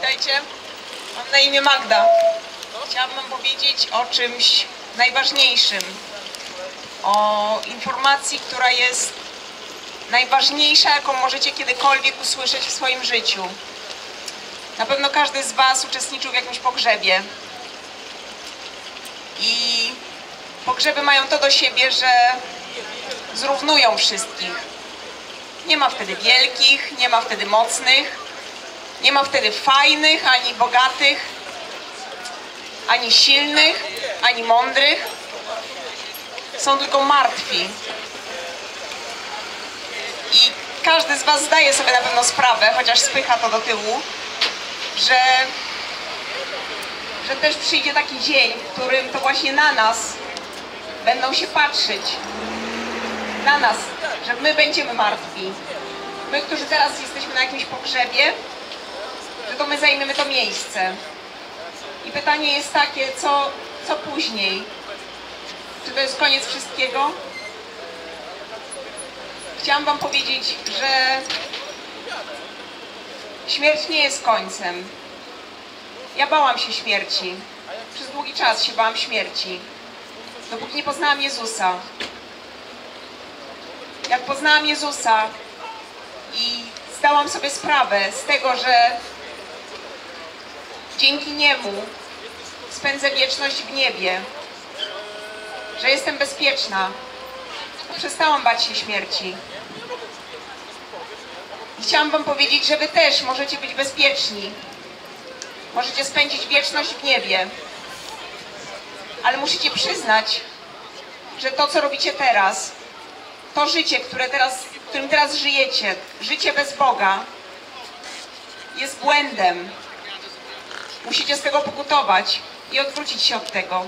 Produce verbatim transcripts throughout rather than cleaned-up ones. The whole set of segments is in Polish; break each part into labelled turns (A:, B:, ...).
A: Witajcie, mam na imię Magda. Chciałabym wam powiedzieć o czymś najważniejszym, o informacji, która jest najważniejsza, jaką możecie kiedykolwiek usłyszeć w swoim życiu. Na pewno każdy z was uczestniczył w jakimś pogrzebie. I pogrzeby mają to do siebie, że zrównują wszystkich. Nie ma wtedy wielkich, nie ma wtedy mocnych, nie ma wtedy fajnych, ani bogatych, ani silnych, ani mądrych. Są tylko martwi. I każdy z was zdaje sobie na pewno sprawę, chociaż spycha to do tyłu, że, że też przyjdzie taki dzień, w którym to właśnie na nas będą się patrzeć. Na nas, że my będziemy martwi. My, którzy teraz jesteśmy na jakimś pogrzebie, że to my zajmiemy to miejsce. I pytanie jest takie, co, co później? Czy to jest koniec wszystkiego? Chciałam wam powiedzieć, że śmierć nie jest końcem. Ja bałam się śmierci. Przez długi czas się bałam śmierci. Dopóki nie poznałam Jezusa. Jak poznałam Jezusa i zdałam sobie sprawę z tego, że dzięki Niemu spędzę wieczność w niebie, że jestem bezpieczna, to przestałam bać się śmierci. I chciałam wam powiedzieć, że wy też możecie być bezpieczni. Możecie spędzić wieczność w niebie. Ale musicie przyznać, że to, co robicie teraz, to życie, które teraz, którym teraz żyjecie, życie bez Boga, jest błędem. Musicie z tego pokutować i odwrócić się od tego.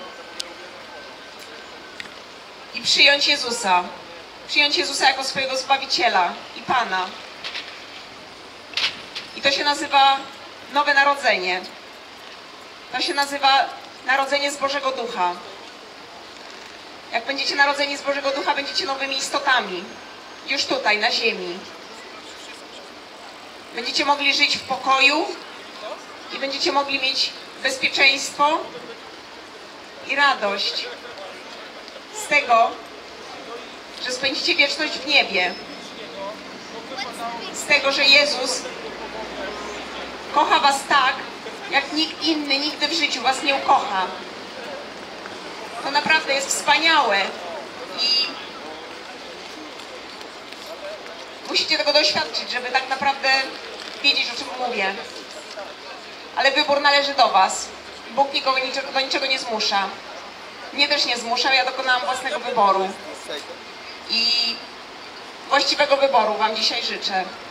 A: I przyjąć Jezusa. Przyjąć Jezusa jako swojego Zbawiciela i Pana. I to się nazywa nowe narodzenie. To się nazywa narodzenie z Bożego Ducha. Jak będziecie narodzeni z Bożego Ducha, będziecie nowymi istotami. Już tutaj, na ziemi. Będziecie mogli żyć w pokoju i będziecie mogli mieć bezpieczeństwo i radość z tego, że spędzicie wieczność w niebie. Z tego, że Jezus kocha was tak, jak nikt inny nigdy w życiu was nie ukocha. To naprawdę jest wspaniałe i musicie tego doświadczyć, żeby tak naprawdę wiedzieć, o czym mówię. Ale wybór należy do was. Bóg nikogo niczego, do niczego nie zmusza. Mnie też nie zmuszał, ja dokonałam własnego wyboru. I właściwego wyboru wam dzisiaj życzę.